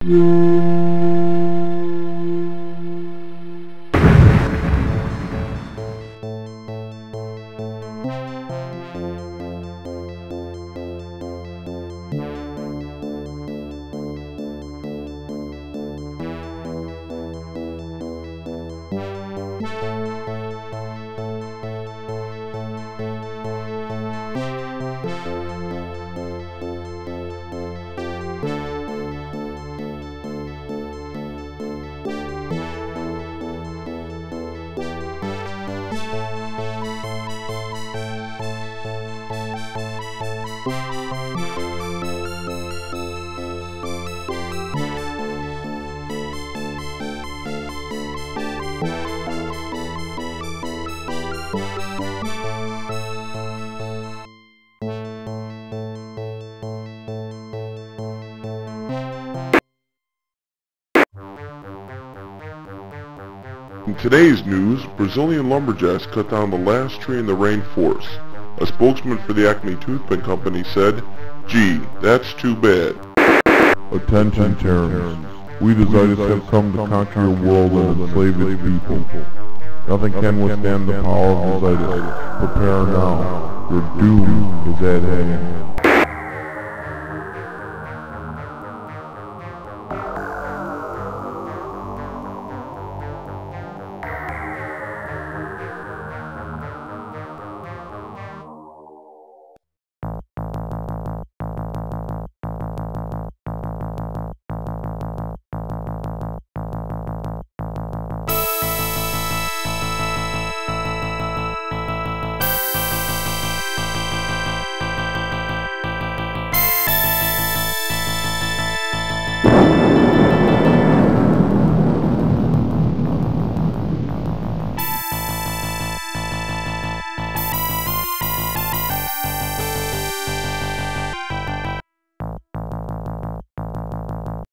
In today's news, Brazilian lumberjacks cut down the last tree in the rainforest. A spokesman for the Acme Toothpick Company said, "Gee, that's too bad." Attention terrorists. We desires have come to conquer your world and enslave its people. Nothing can withstand the power of Xidus. Prepare now. Your doom is at hand.